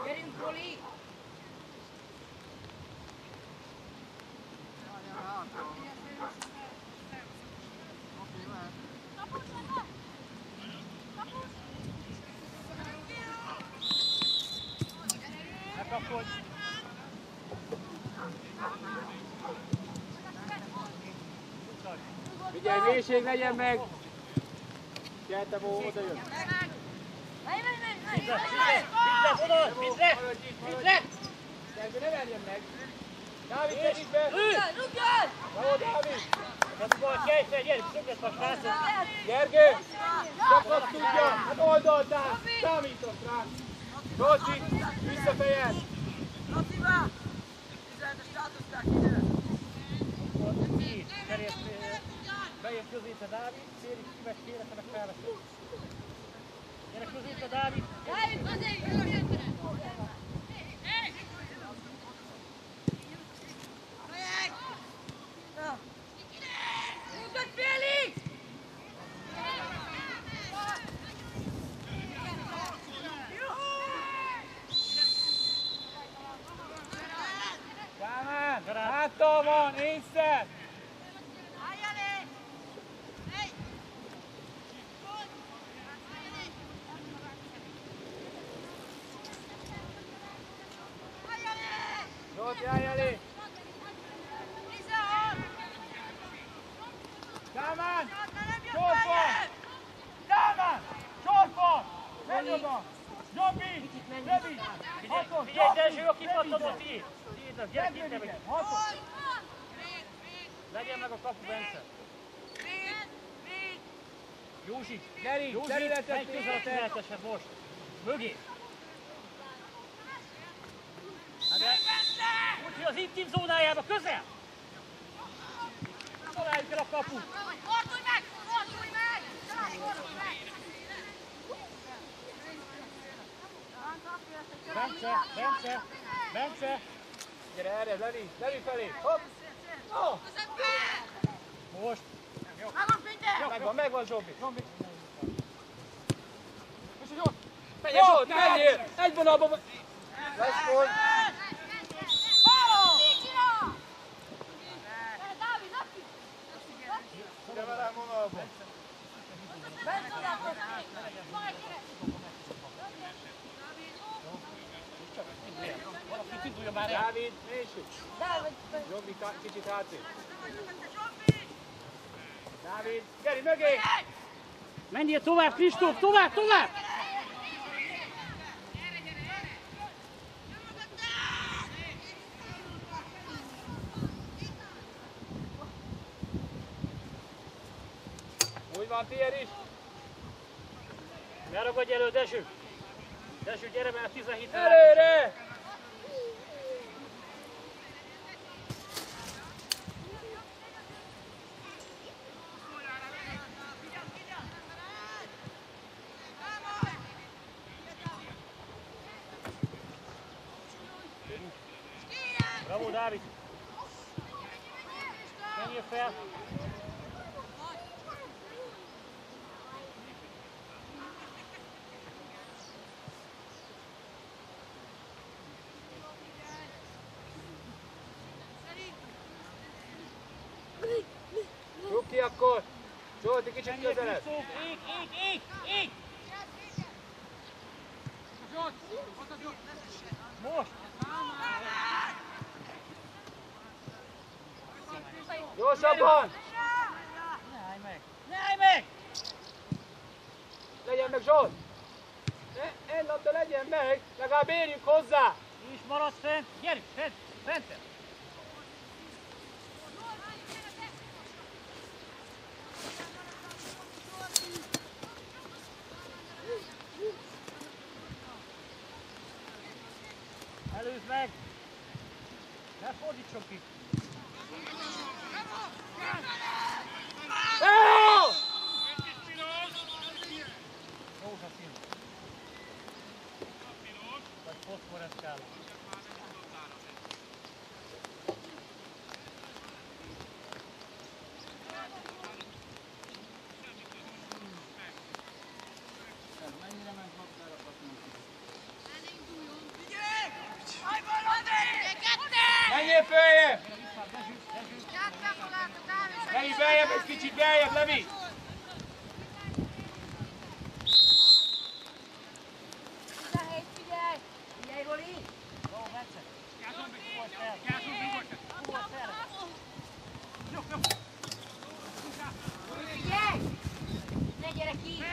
Gyerünk, Poli! Megkapod! Figyelj, mélység legyen meg! Keltem, oda jön! Vízre, oda! Vízre! Gergő, ne verjen meg! Dávid, tegyük be! Rúgjon! Bravo, Dávid! Rúgjon, gyere, gyere, szöglet a srácok! Gergő! Csak azt tudja! Hát oldaltál! Számítok rá! Zsolci, visszafejel! Laciba! 17-es státuszták ide! Bejön közétre Dávid, Széri kivett kérete, meg felveszed. Gyere közétre Dávid! Dávid, közé! Rúgjon, Félix! Kálmán! Háttal van! Észre! Zsolti, állj elé! Kálmán! Sort van! Kálmán! Sort van! Menj oda! Zsobi! Levi! Figyelj, Dezső, aki pattan a tiéd! Gyere ki, te meg! Legyen meg a kapu, Bence! Józsi! Geri, Józsi, területet menj közel a területesed most! Mögé! Úgyhogy az intim zónájába közel! Találjuk el a kaput! Fordulj meg! Fordulj meg! Fordulj meg! Bence! Bence! Bence! Gyere erre, Levi! Levi felé! Hopp! Oh! Most! Megvan Zsobi! Zsolt, menjél! Egy vonalban vagy! Lesz volt! Gyere velem vonalba! Valaki tűzulja már el! Dávid, mélység! Zsobi, kicsit hátrébb! Dávid, Geri, mögé! Menjél tovább, Kristóf! Tovább, tovább! Úgy van, tiéd is! Ne ragadj elő, Dezső! Dezső, gyere, mert 17 Előre! Bravo, Dávid! Menjél fel! Rúg ki akkor! Zsolti, kicsit Menjél, közelebb! Kristóf! Ég! Most! Gyorsabban! Ne állj meg! Ne állj meg! Legyen meg Zsolt! Egy labda legyen meg! Legalább érjünk hozzá! Ki is maradsz fent! Gyere, fent! Előzd meg! Ne fordítson ki! Rózsaszín! Vagy foszforeszkál. Mennyire ment labdára, azt mondjuk. Menjél följebb! Levi, beljebb, egy kicsit beljebb, Levi! Figyelj, Roli! Figyelj! Ne gyere ki!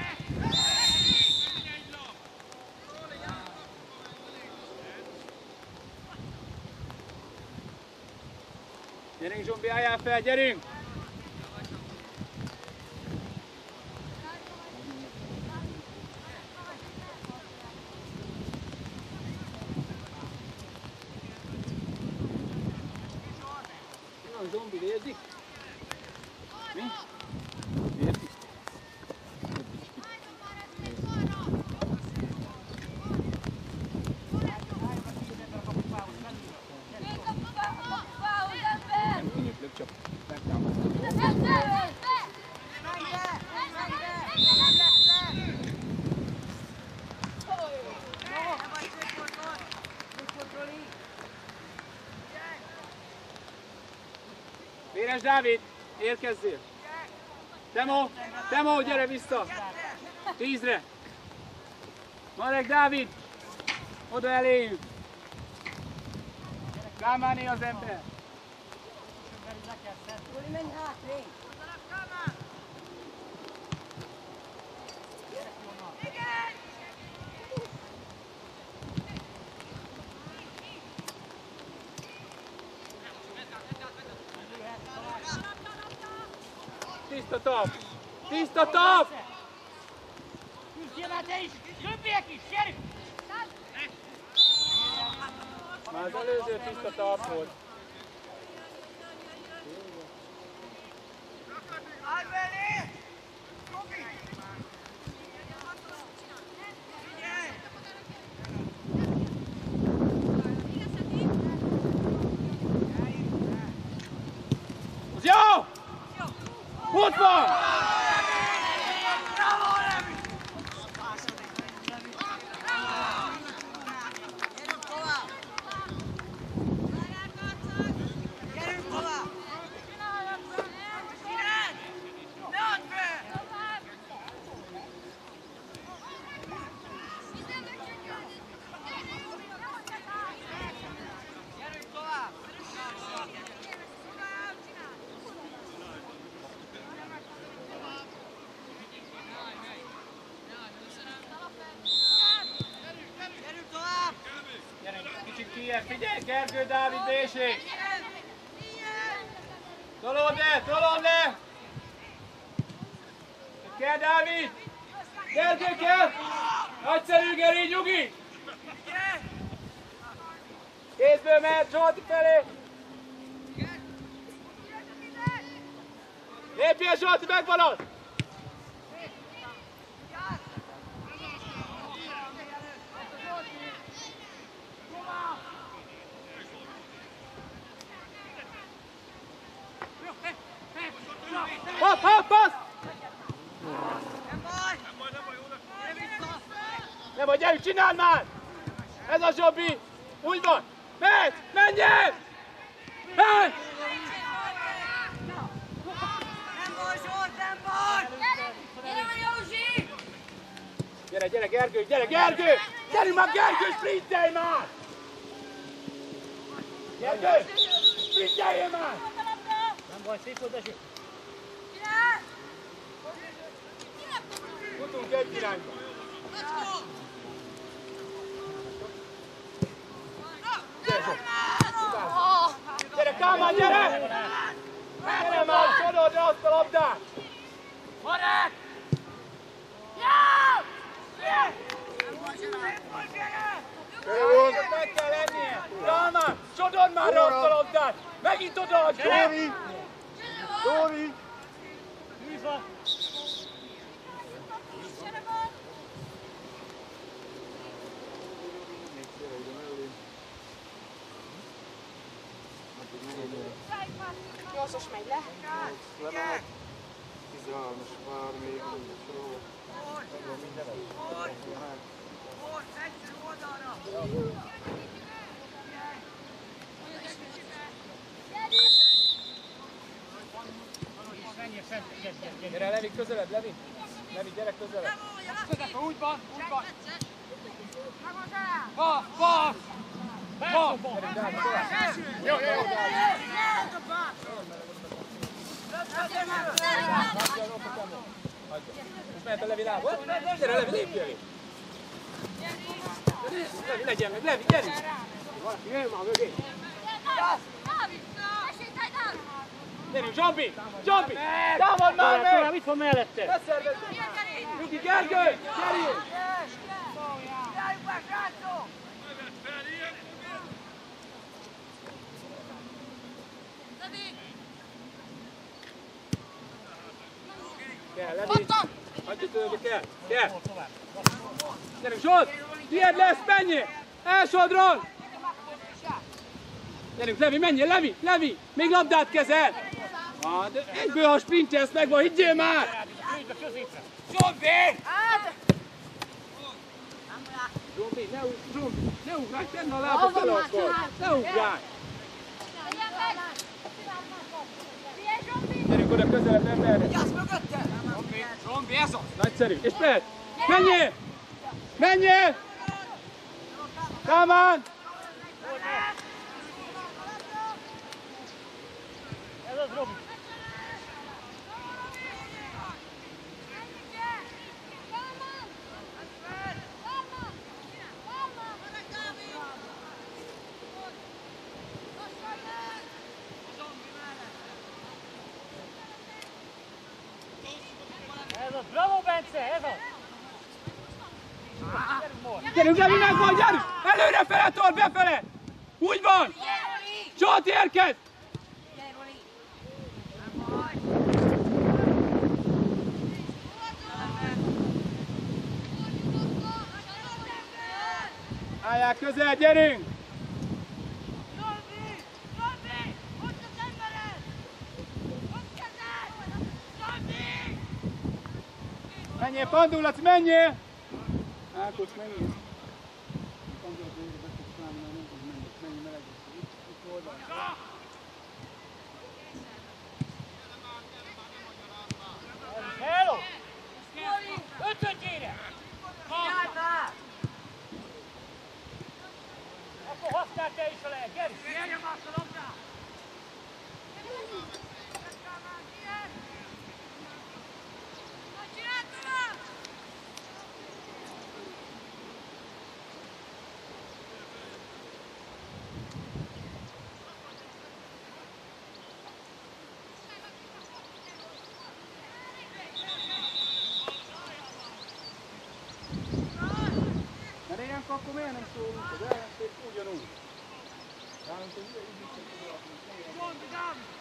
Gyerünk, Zsombi, álljál fel, gyerünk! Na, Zsombi, érzik? Mi? Érzik? Nem könnyűklök, csak megtámadom. Véres Dávid, érkezzél! Temo, gyere vissza! 10-re! Marek Dávid! Oda eléjünk! Kámáné az ember! Roli, menj hátrébb! Tiszta tap! Tiszta tap! Küzdjél már te is! Többiek is! Gyerünk! Már az előző tiszta tap volt. Az jó! Ott van! Kicsit kijebb, figyelj, Gergő, Dávid, Bésék! Tolod le! Kell, Dávid! Gergő, kell! Nagyszerű, Geri, nyugi! Kézből mehet Zsolti felé! Lépjél, Zsolti, megvan ott! Hopp, passz! Nem baj, gyerünk, csináld már! Ez a Zsobi! Úgy van! Megy! Menjél! Menj! Nem baj, Zsolt, nem baj! Gyere, Józsi! Gyere, Gergő, gyere, Gergő! Gyerünk már, Gergő, sprintelj már! Gergő, sprinteljél már! Nem baj, szép volt eső. Futunk egy irányba. Gyere, Zsolt! Gyere, Kálmán, gyere! Gyere már, csodold azt a labdát! Marek! Ezt meg kell lennie! Kálmán, csodold már azt a labdát! Megint odaad, Zsolt! Dóri! Tűz van! Nyolcas megy le. Lemehet. 13-as vár még, sorol. közelebb, Levi. Levi, gyere közelebb. Közelebb, úgy van, úgy van. Bal, bal! Bal! Gyerünk, Dávid, tovább. Jó, jó, jó. Most mehet a Levi lába. Gyere, Levi, lépj elé. Levi, legyen meg, Levi, gyerünk. Valaki jön már mögé. Gyerünk, Zsombi! Zsombi! Támad már meg! Itt van mellette. Beszervezd! Nyugi, Gergő! Gyerjünk! Kell, Levi! Hagyja tőle, kell! Kell! Gyerünk, Zsolt! Tiéd lesz, menjél! Elsodron! Gyerünk, Levi, menjél, Levi! Levi! Még labdát kezel! De egyből, ha sprintelsz meg van, higgyél már! Zsombi! Zsombi, ne ugrálj, tenn a lábad fel akkor! Ne ugrálj! Gyerünk oda közelebb, nem merre! Zsombi, ez az! Nagyszerű! És Pet! Menjél! Menjél! Támán! Ez az, Robi! Ez az, bravo Bence, ez az! Gyerünk, Levi, megvan, gyerünk! Előre fele, tol, befele! Úgy van! Zsolt, érkezz! Állják közel, gyerünk! Menjél, Pandulac, menjél! Ákos, menjél! Pandulac, végre be tudsz számolni, nem tud menni. Menjél meleg. Itt oldal. Hello! Ötödjére! Akkor használd te is a lehet, gyere! Nyerjem azt a labdát! Mert ilyenkor akkor miért nem szólunk, az ellenfél ugyanúgy. Nálunk az ugye így is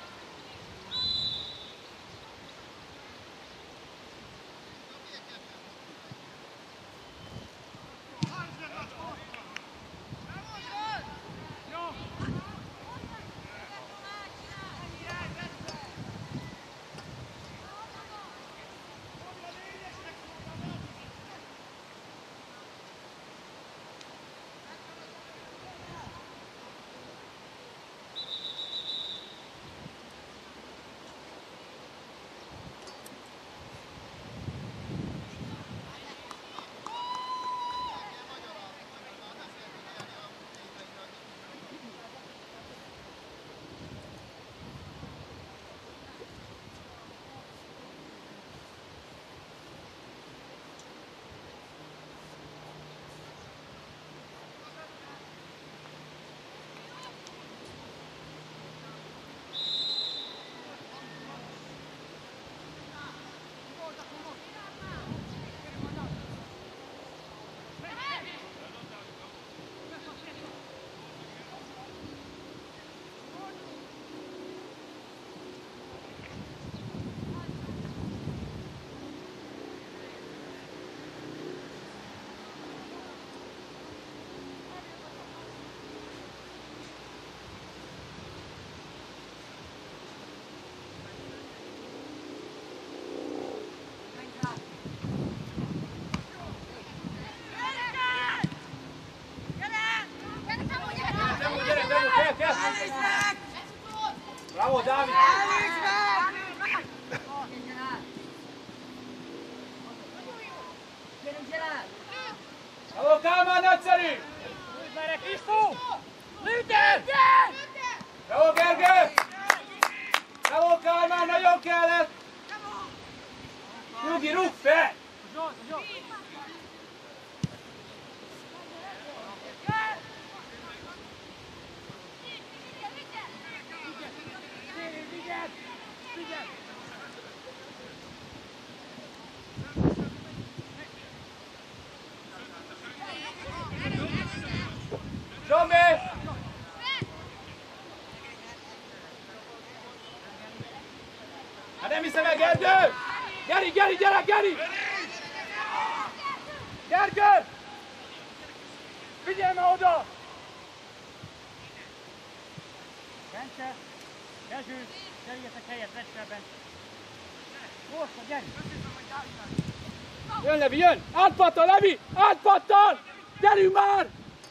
Bravo, Dávid! Kálmán, nagyszerű! Lőd merre, Krisztó! Lőd el! Jó, Gergő! Bravo, Kálmán, nagyon kellett! Nyugi, rúgd fel! Zsombi! Hát nem hiszem el, Gergő! Geri, Geri, gyere, Geri! Gergő! Figyelj már oda! Bence, Gezső, cseréljetek helyet, vedd fel Bence. Gyorsan, gyere! Jön, Levi, jön! Átpattan, Levi! Átpattan! Gyerünk már!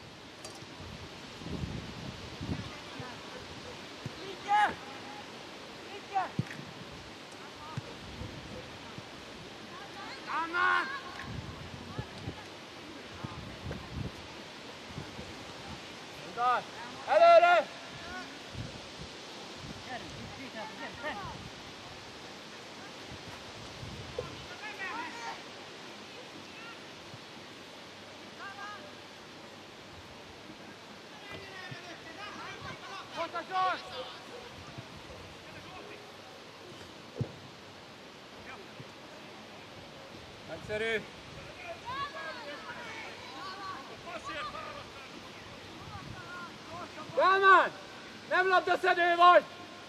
Előre! Gyerünk, gyerünk, Bence! Nagyszerű! Kálmán! Nem labdaszedő vagy!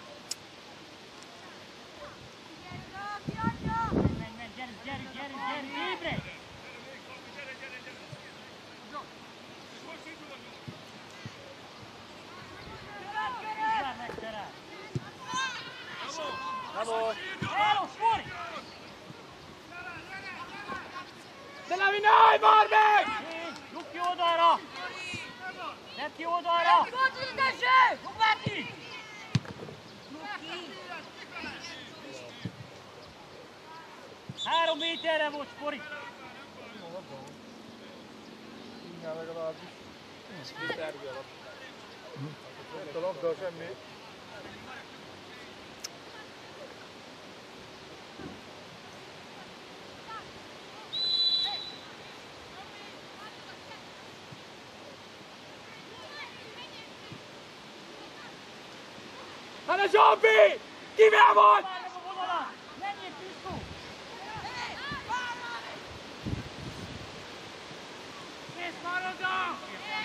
Menj, gyerünk, ébredj! Vár meg, Terán! Bravo! Elos, Fori! De Levi, ne állj már meg! Rúgj ki oldalra! Tedd ki oldalra! Lukáti! 3 méterre volt, Fori! Mindjárt legalábbis. Ott a labda, semmi. Hát a Zsombi! Kivel vagy? Várj meg a vonalat! Menjél, Krisztó! Kész maradok!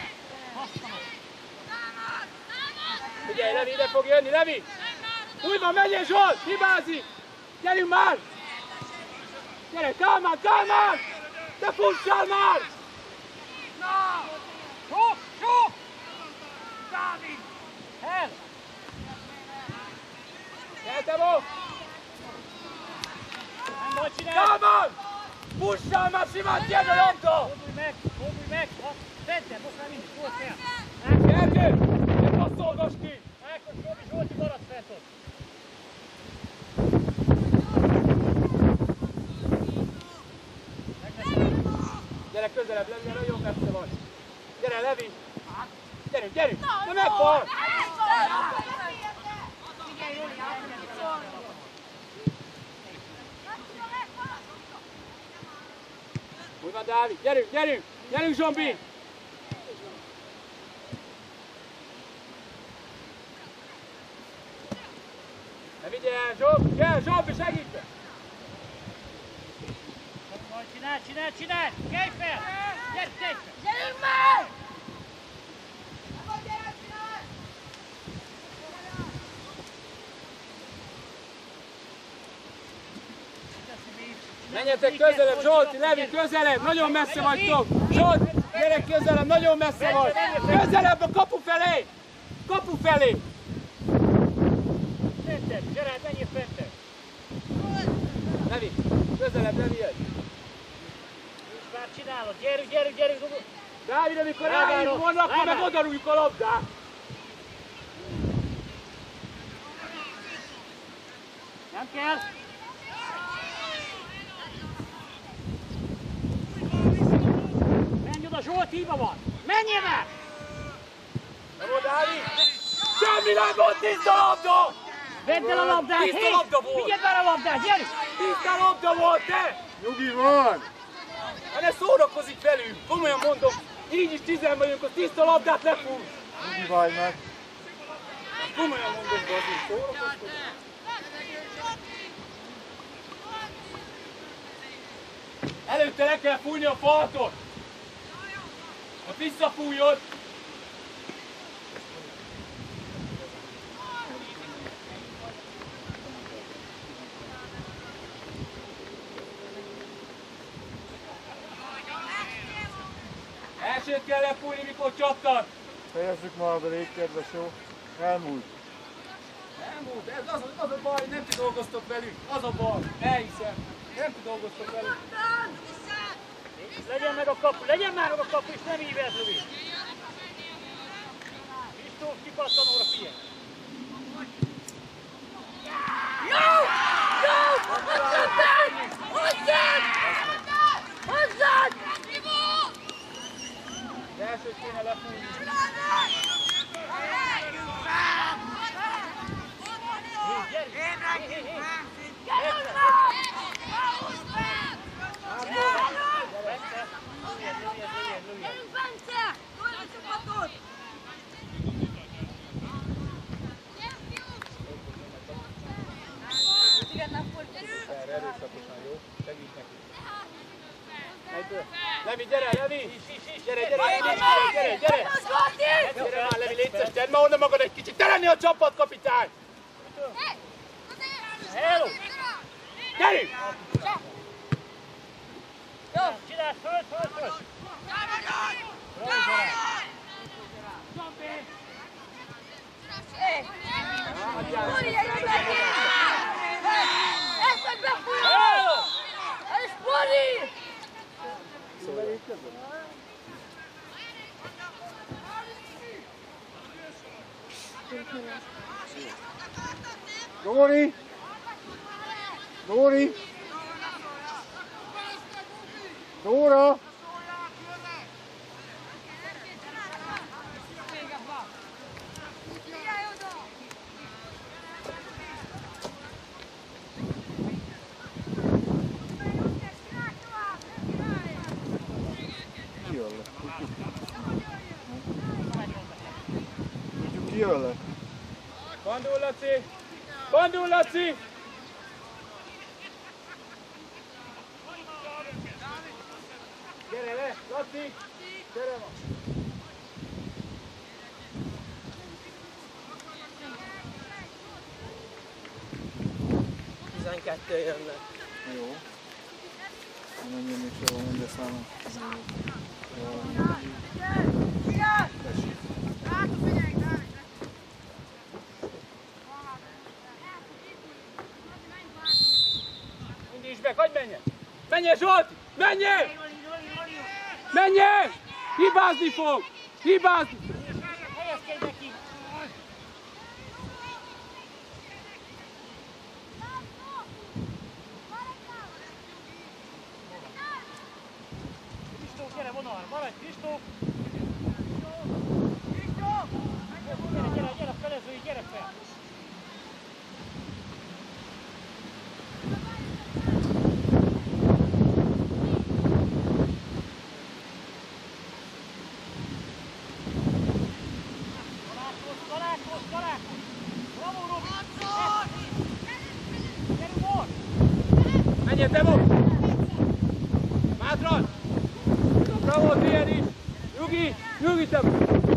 Figyelj, Levi, ide fog jönni, Levi! Úgy van, menjél, Zsolt! Hibázik! Gyerünk már! Gyere, Kálmán, Kálmán! Te fussál már! Sok! Dávid! El! Gyere, most! Nem vagy, csinálj! Kálmán! Fussál már, simán, gyere a labda! Fordulj meg! Tedd, most már mindig, volt fel! Gergő! Ne passzolgass ki! Ákos, Robi, Zsolti maradt fent ott! Gyere közelebb, Levi, nagyon messze vagy! Gyere, Levi! Gyerünk! De megfal! Úgy van, Dávid! Gyerünk, Zsombi! Ne vigyel, Zsombi, segíts! Csinálj! Kelj fel! Gyere, kelj fel! Gyerünk már! Menjetek közelebb, Zsolti, Levi, közelebb, nagyon messze vagytok! Zsolt, gyere közelebb, nagyon messze vagy! Közelebb a kapu felé! Kapu felé! Fentebb, Gerard, menjél fentebb! Levi, közelebb, Levi, jöjj! Már csinálod, gyerünk! Dávid, amikor ráírjuk volna, akkor meg odarújjuk a labdát! Nem kell! Menj oda, Zsolti! hiba van! Menjél már! Nem volt, Dávid! Semmi nem volt, tiszta labda! Vedd el a labdát! Tiszta labda volt! Vigyed már a labdát, gyerünk! Tiszta labda volt, te! Nyugi van! Hát ne szórakozik velünk! Komolyan mondom, így is 10 vagyunk, a tiszta labdát lefúr! Nyugi vagy meg! Komolyan mondom, Gazi, szórakozkodj! Előtte le kell fújni a faltot! Ha visszafújod! Elsőt kell lefújni, mikor csaptak! Fejezzük már be, légy kedves, jó? Elmúlt. Elmúlt, ez az a baj, nem ti dolgoztok velük, az a baj, elhiszem, nem ti dolgoztok velük. Legyen meg a kapu, legyen már meg a kapu, és nem ívelt lövi. Kristóf kipattanóra figyelj. Jó! Jó! Hozzad! Hozzad! Az elsőt kéne lefújni. Levi, gyere, Levi! Gyere, gyere! Gyere már, Levi, légy szíves, tedd már onnan magad egy kicsit! Te lenni a csapatkapitány! Hello! Gyerünk! Jó! Csináld, föld! Fúri, egy ügyekét! Ezt meg befújom! Ez Fúri! Szóval így közben? Dóri! Dóri! Dóra! Ki jön le? Tudjuk ki jön le? Bandul, Laci! Bandul, Laci! Gyere le, Laci! Gyere ma! Jönnek. Jó. Menjünk még sehol, mindjárt számom. Tessék. Indíts be, hagyj menjen! Menjen, Zsolti! Menjen! Menjen! Hibázni fog! Hibázni! Helyezkedj neki! Kristóf, gyere vonalra, maradj Kristóf! Gyere, felezői, gyere fel! Menjen, Temo! Mátran! Bravo, tiéd is! Nyugi! Nyugi, Temo!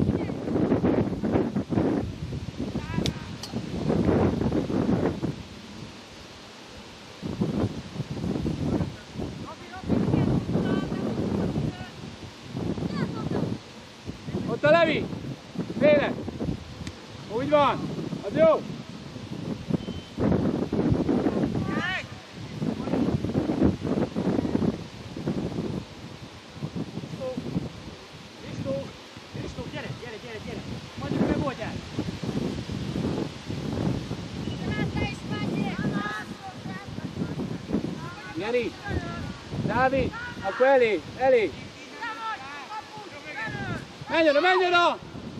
Ott a Levi! Félre! Úgy van! Az jó! Jani! Dávid! Akkor elég! Elég! Menj oda, menj oda!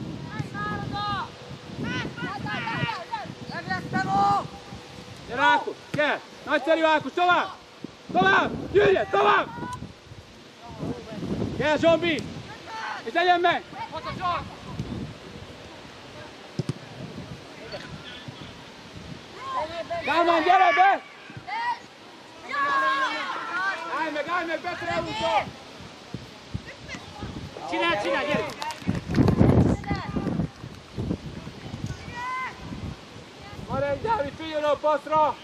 Gyere Ákos, gyere! Nagyszerű Ákos, tovább! Tovább! Gyűjjed, tovább! Gyere Zsombi! És legyen meg! Kálmán, gyere be! Állj meg, betre úszol! Csinálj, gyere! Maradj, Dávid, figyelj a passzra!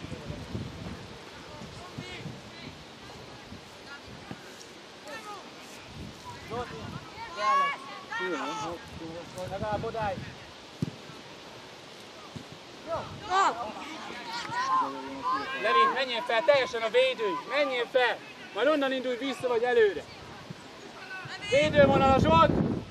Legalább odáig! Levin, menjél fel, teljesen a védői, menjél fel! Majd onnan indulj vissza vagy előre! Védővonala, Zsolt!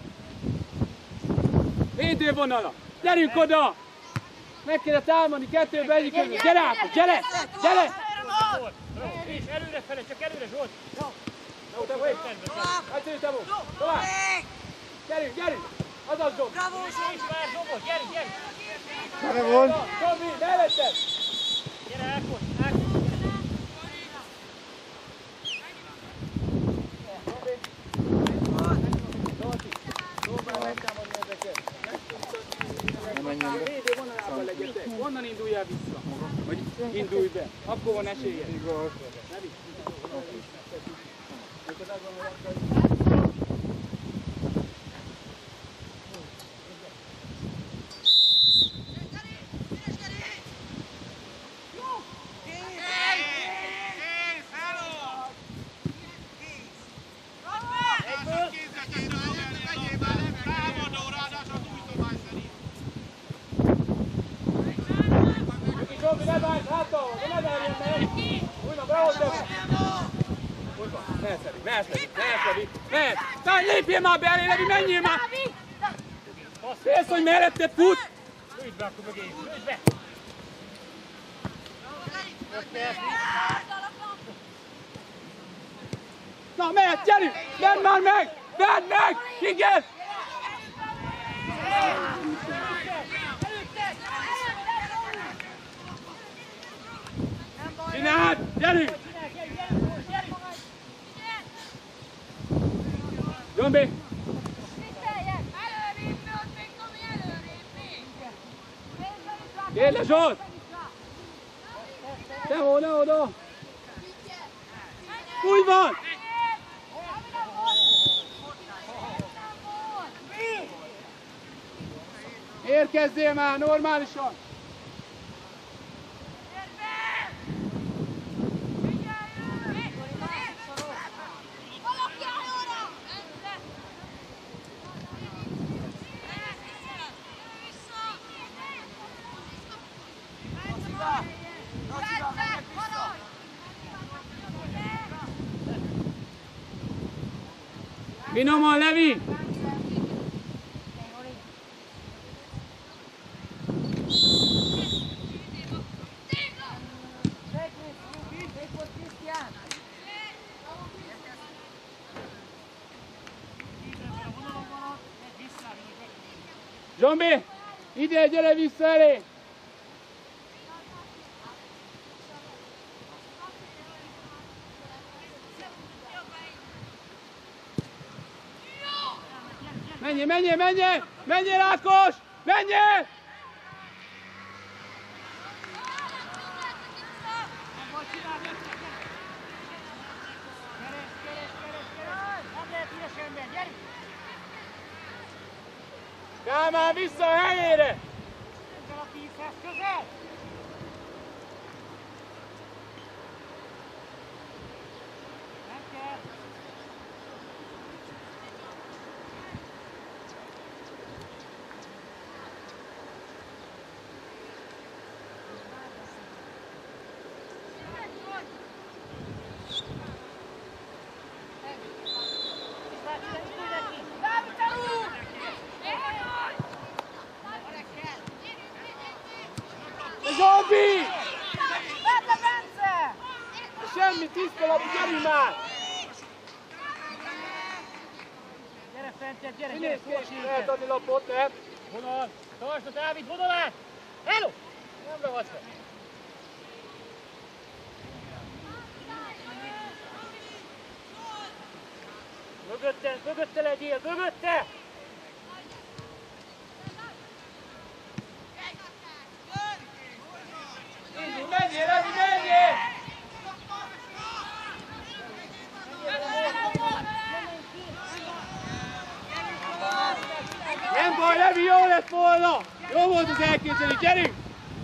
Védővonala! Gyerünk oda! Meg kéne támadni kettőbe egyik közül! Gyere Ákos, gyere! Gyere! És előre fele, csak előre Zsolt! Jó, te vagy! Egyszerű, te vagy! Tovább! Gyerünk, gyerünk! Azaz Zsolt! És már Zsobot, gyere! Merre volt? Zsombi, melletted! Gyere Ákos, gyere! Nem menjen be. Védő vonalában legyetek, onnan indulj el vissza. Vagy indulj be, akkor van esélye. Igaz. Zsombi, ne várj, hátra, ne várjál meg! Újra, behoz be! Újra, mehetsz Levi, mehetsz! Tánj, lépjél már be elé, Levi, menjél már! Félsz, hogy melletted fut! Lőd be akkor mögé, lőd be! Na, mehet, gyerünk! Vedd már meg! Vedd meg! Igen! Csináld! Gyerünk! Zsombi! Gyere le, Zsolt! Te oda! Úgy van! Érkezzél már, normálisan! Finoman, Levi! Zsombi! Ide, gyere vissza elé! Menjél Ákos! Menjél! Kálmán vissza a helyére! Zsombi! Semmi tiszta labda, gyerünk már! Gyere fentet, gyere, Nézd szól ki, sinket. lehet adni lapot, lehet. Vonal, tartsd a Dávid vonalát! Hello! Nem ragadt fel. Mögötte legyél, mögötte! Menjél, Levi, menjél! Nem baj, Levi, jó lett volna! Jó volt az elképzelés, gyerünk!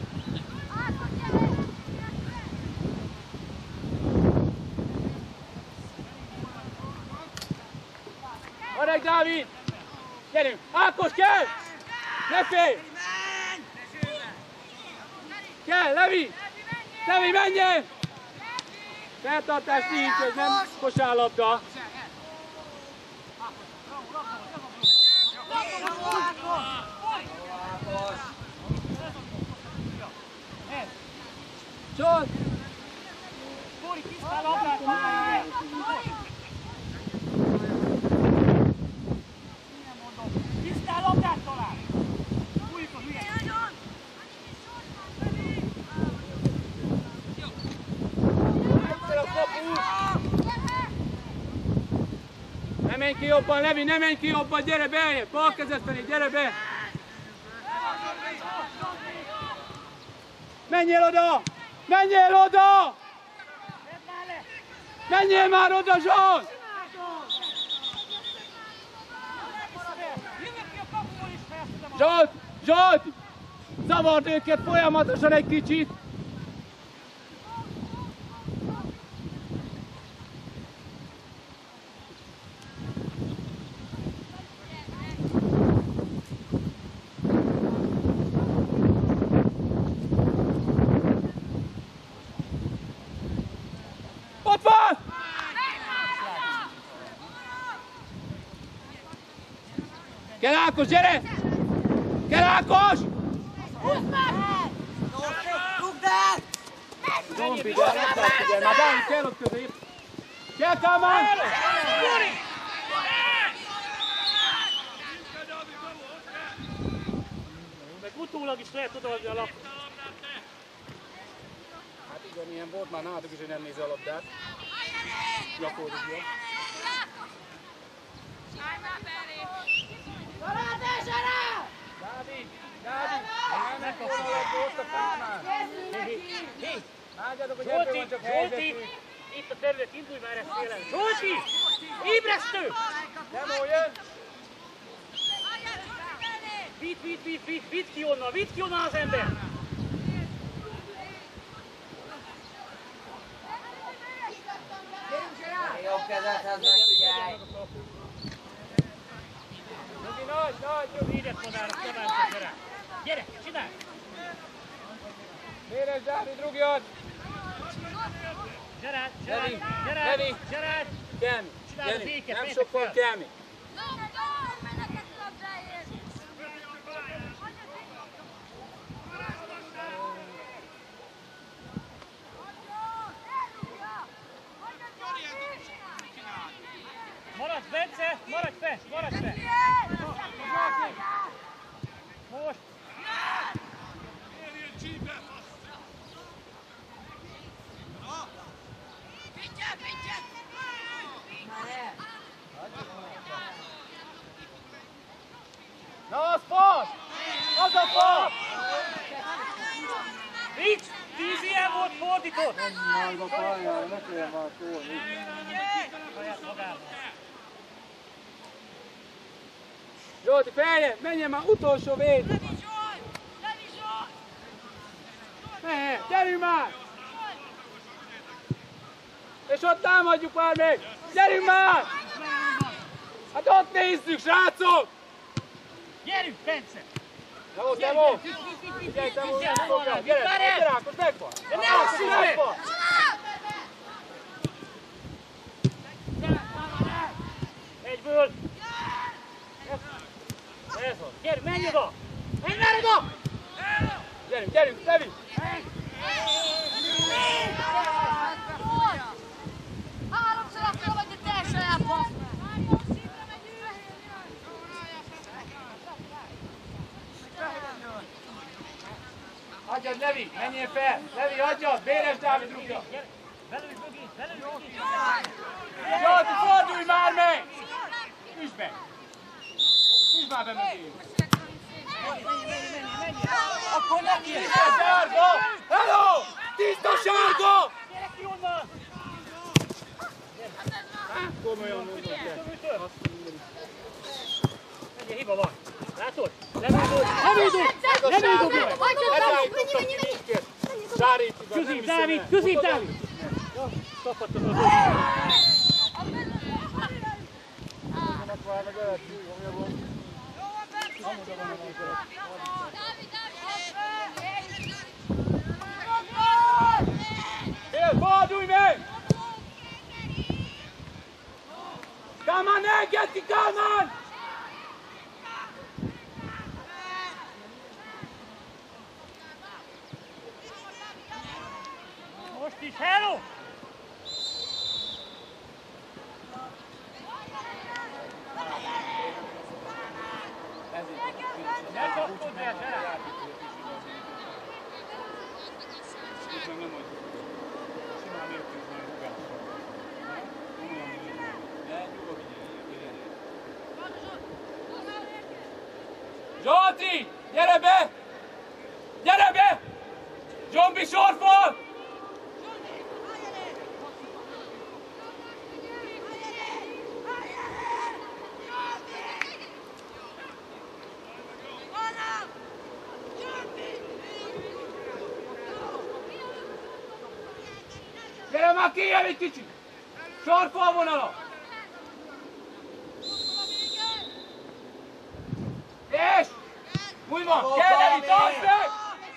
Marek, Dávid! Gyerünk! Ákos, kell! Ne félj! Kell, Levi! Levi, menjen! Feltartás nincs, ez nem kosárlabda. Csod! Tóri, tisztál labdát találj! Tisztál labdát találj! Fújjuk a hülye! Ne menj ki jobban, Levi, ne menj ki jobban, gyere be! Bal kezed felé, gyere be! Menjél oda! Menjél oda! Menjél már oda, Zsolt! Zsolt! Zsolt! Zavard őket folyamatosan egy kicsit! Ott van! Kell Ákos, gyere! Kell Ákos! Rúgd el! Don't be there, nem kell figyelni. Már Dávid kell ott közép. Kell Kálmán! Meg utólag is lehet odaadni a lapot. Hát igen, ilyen volt már nálatok is, hogy nem nézi a labdát. Gyakorlatilag. Dávid! Dávid! Megkapta a labdót a Kálmán! Látjátok, hogy ebből van csak helyzetű. Itt a terület, indulj már ezt szélen! Zsolti! Ébresztő! Demo jön! Vidd ki onnan az ember! Jobb kezedhez megfigyelj! Nyugi, nagy! Védett madárok, szabályozott rá! Gyere, csinálj! Véres Dávid, rúgjon! Gerard! Levi! Kelmi! Csinálj a Gyerünk! féket, Nem menjetek sok van, fel. Kelmi! Maradj, Bence! Maradj fent! Most! Na, az pas! Az a pas! Vicc! 10 ilyen volt fordított! Nagy a pályára, ne kelljen már szólni. Saját magába. Zsolti, feljebb! Menjen már, utolsó véd! Ne, gyerünk már! És ott támadjuk már még! Gyerünk már! Hát ott nézzük, srácok! Gyerünk, Bence! Jó, Demo! Figyelj, Demo, nem fogja! Gyere, Ákos, megvan! De ne lassíts meg! Megvan! Egyből! Ez van! Gyere, menj oda! Menj már oda! Gyerünk, Levi! Háromszor akkor vagy a te saját basz! Hagyjad, Levi, menjél fel! Levi, hagyjad! Béres Dávid rúgja! Belül mögé, belül mögé! Zsolti, fordulj már meg! Üsd be! Üsd már be mögé! Akkor neki! Tiszta sárga! Hello! Tiszta sárga! Gyerek ki onnan! Komolyan mondom, Menjél, hiba van. Látod? Nem indulj! Közép, Dávid! Közép, Dávid! Kaphatod az fordulj meg! Kálmán, ne engedd ki, Kálmán! Most is, hello! Ne kaptod el, Zserát! Zsolti! Gyere be! Gyere be! Zsombi sorfal! Gyere már kijjel egy kicsit! Sorfal vonala! És! Úgy van! Gyere, Levi, tartsd meg!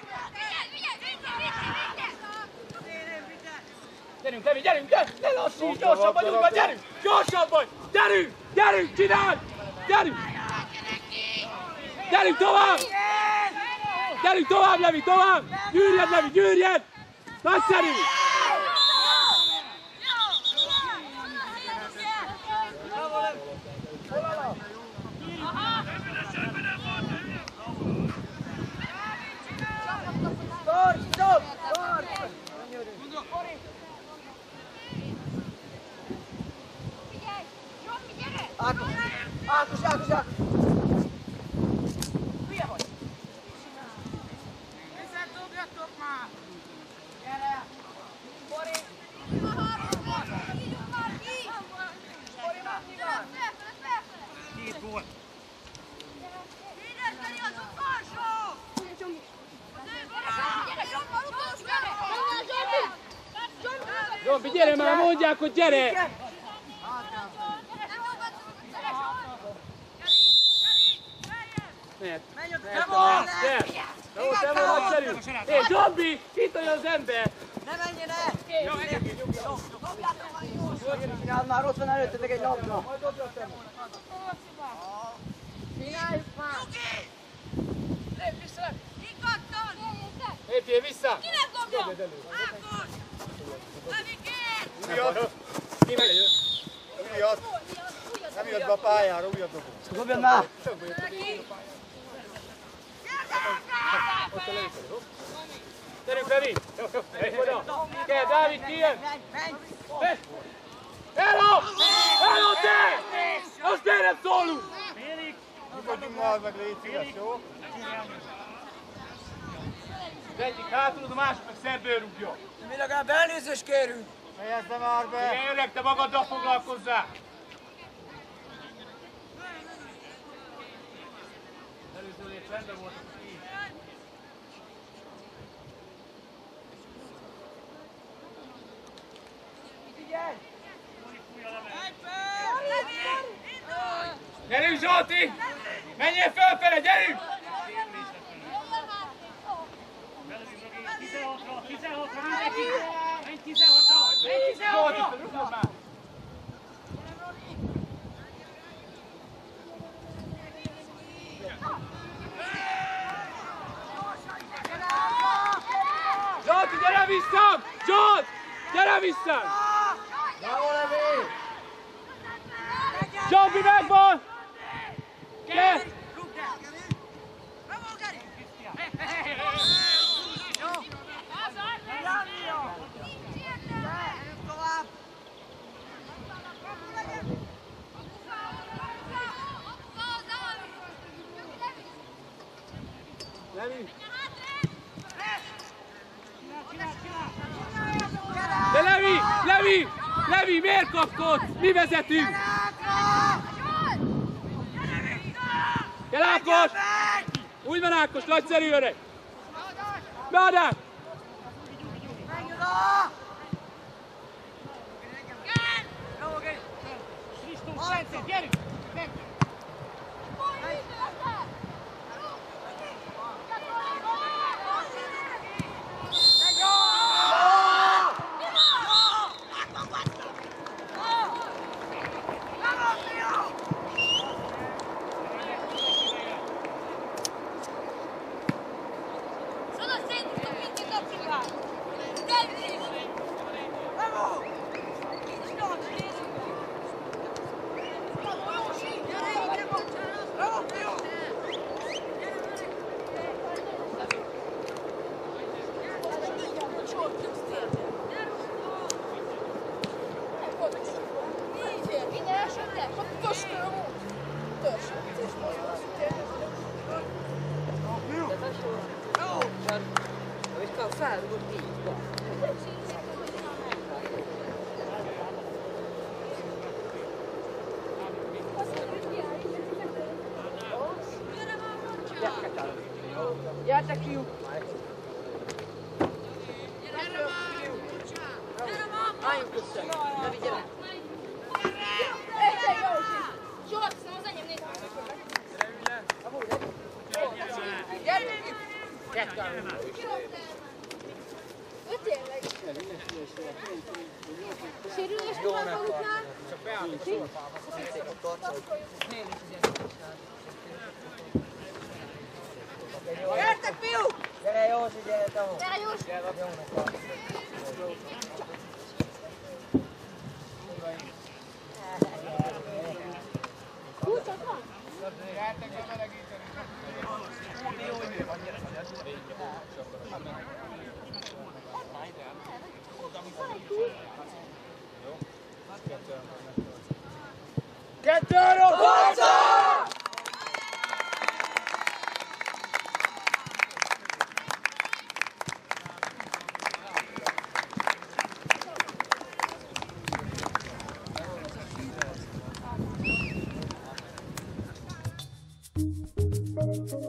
Gyerünk, Levi, gyerünk! Ne lassíts! Gyorsabban, úgy van, gyerünk! Gyorsabban! Gyerünk! Gyerünk, csináld! Gyerünk! Gyerünk tovább! Gyerünk tovább, Levi, tovább! Gyűrjed, Levi, gyűrjed! Nagyszerű! Ákos! Hülye vagy! Visszadobjatok már! Gyere! Bori! Bori, már mi van? Két gól! Édeskedj az utolsó! Zsombi, gyere már, mondják, hogy gyere! Te van nagyszerű! Hé, Zsombi! Itt olyan az ember! Ne menjen el! Csináld már, ott van előttetek egy labda! Csináljuk már! Lépj vissza! Nyugodtan! Lépjél vissza! Kinek dobja? Ákos! Levikén! Újat! Újat! Nem jött be a pályára, újat dobunk. Dobjad már! Gyerünk, Levi! Oda! Kell, Dávid, kijön! Hello! Hello, te! Most miért nem szólunk? Nyugodjunk már meg, légy szíves, jó? Az egyik hátul, a másik meg szerből rúgja. Mi legalább elnézést kérünk! Fejezd már be! Igen, öreg, te magaddal foglalkozzál! Előzőnél csendben voltak a kín. Figyelj! Gyerünk, Zsolti! Menjél fölfele, gyerünk! 16-ra, mindenki! Menj 16-ra! Menj 16-ra! Zsolti, rúgjon már! Zsolti, gyere vissza! Zsolt! Gyere vissza! Bravo, Levi! Zsolti, megvan! Gyere! Levi! De Levi! Levi! Levi, miért kapkodsz? Mi vezetünk! Kell Ákos! Úgy van Ákos, nagyszerű öreg! Be Ádám! Gyerünk! Gyertek, fiúk! Álljunk össze! Ne vigyenek! Sérülés van maguknál? Csak beállnak sorfába. Gyertek, fiúk! Gyere Józsi, gyere Tamó! Gyere Józsi! Kulcsot van? Gyertek bemelegíteni. Kettő-3! Thank you.